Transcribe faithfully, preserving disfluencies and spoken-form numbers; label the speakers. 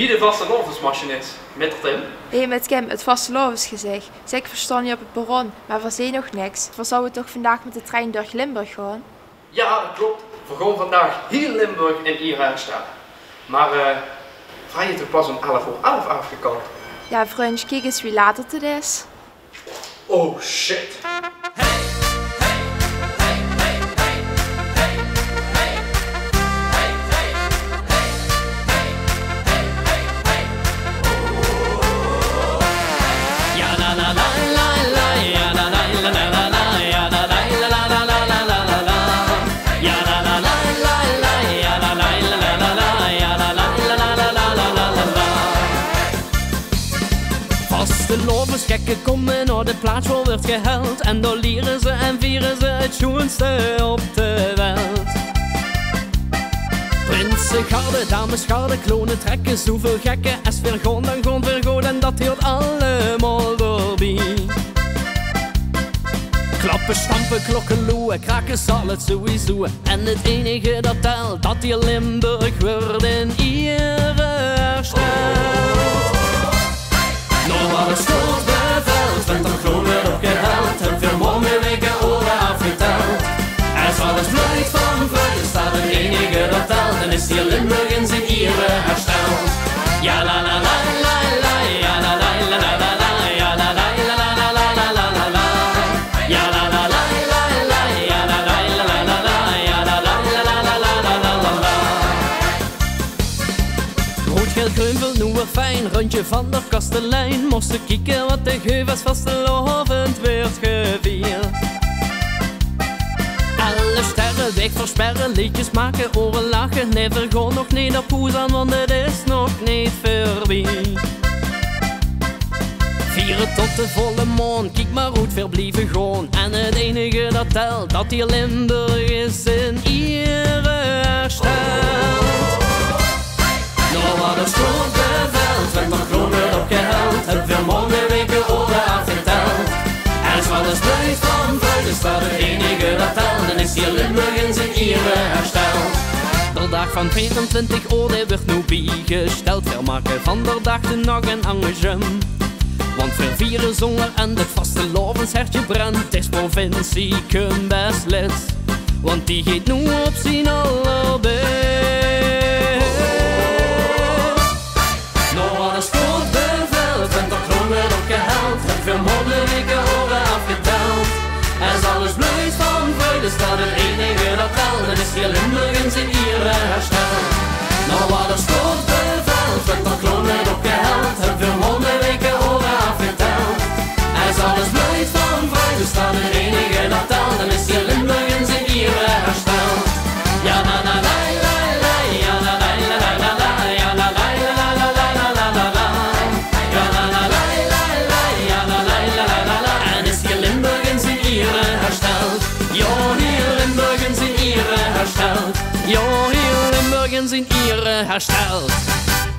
Speaker 1: wie de vastelovensmachinist. Met Tim.
Speaker 2: Hé, hey, met Kim, het vastelovensgezicht. Zeg, ik verstand je op het perron, maar we zien nog niks. Voor zouden we toch vandaag met de trein door Limburg gaan?
Speaker 1: Ja, dat klopt. We gaan vandaag hier Limburg in Ierhuis staan. Maar uh, vraag je toch pas om elf uur elf afgekomen?
Speaker 2: Ja, vriendje, kijk eens wie laat het is.
Speaker 1: Oh shit.
Speaker 3: Gekken komen naar de plaats waar wordt geheld. En daar leren ze en vieren ze het schoonste op de wereld. Prinsen, garden, dames, garden, klonen trekken. Zoveel gekken, als weer gaan, dan gaan weer goed. En dat hoort allemaal doorbij. Klappen, stampen, klokken, loeien, kraken zal het sowieso. En het enige dat telt, dat hier Limburg wordt in Ieren hersteld. Nou wat een stort beveld, bent er gewoon weer opgehaald. En veel mooie weken oren afgeteld. Er zal alles blijkt van vreugde, staat het enige dat telt. En is hier Limburg in zijn Ieren hersteld. Ja la la la la la, ja la la la la la la, ja la la la la la la la la la la. Ja la la la la la, ja la la la la la la, ja la la la la la la la la la la. Rood, geel, groen, veel nieuwe fijn, rondje van de kastelein. Moest kijken wat de geuvels vastelovend werd gevierd. Alle sterren weg versperren, liedjes maken, oren lachen. Nee, vergoon nog niet op poes aan, want het is nog niet voorbij. Vieren tot de volle maan, kijk maar hoe het verblijven gewoon. En het enige dat telt, dat hier Limburg is in Ieren hersteld. Nou wat een stort beveld, werd er gewoon weer opgehaald. En veel mooie weken oren afgeteld. Er is wel eens blijft van vreugde, staat het enige dat telt. En is hier Limburg in zijn Ieren hersteld. De dag van vierentwintig oorde werd nu bijgesteld. Veel maken van de dag de nog een engagement. Want veel vieren zongen en het vastelovenshertje brandt. Is provincie kun best lid, want die geeft nu op zijn allerbest. Nou wat een stort beveld, bent er gewoon weer opgehaald. En veel mooie weken oren afgeteld. Er is alles blijft van vreugde, staat het enige dat telt. En is hier Limburg in zijn Ieren hersteld. Nou wat een stort beveld, bent er gewoon weer opgehaald. En veel mooie weken oren afgeteld. Er is alles blijft van vreugde, staat het enige dat telt. En is hier Limburg in zijn Ieren hersteld. Ja na na la la la, ja na la la la la la, ja na la la la la la la la la la. Ja na la la la la, ja na la la la la la. En is hier Limburg in zijn Ieren hersteld. Jo, hier Limburg in zijn Ieren hersteld. Jo, hier Limburg in zijn Ieren hersteld.